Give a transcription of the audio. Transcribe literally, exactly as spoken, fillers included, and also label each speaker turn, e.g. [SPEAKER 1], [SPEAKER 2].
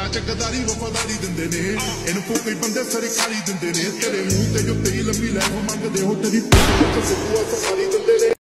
[SPEAKER 1] ਯਾਰਾਂ ਚ ਗਦਾਰੀ ਵਫਾਦਾਰੀ ਦਿੰਦੇ ਨੇ ਇਹਨੂੰ ਕੋਈ ਬੰਦੇ ਸਰਕਾਰੀ ਦਿੰਦੇ ਨੇ ਤੇਰੇ ਮੂੰਹ ਤੇ ਜੋ ਤੇਰੀ ਲੰਬੀ ਲੈਫ ਮੰਗਦੇ ਹੋ ਤੇਰੀ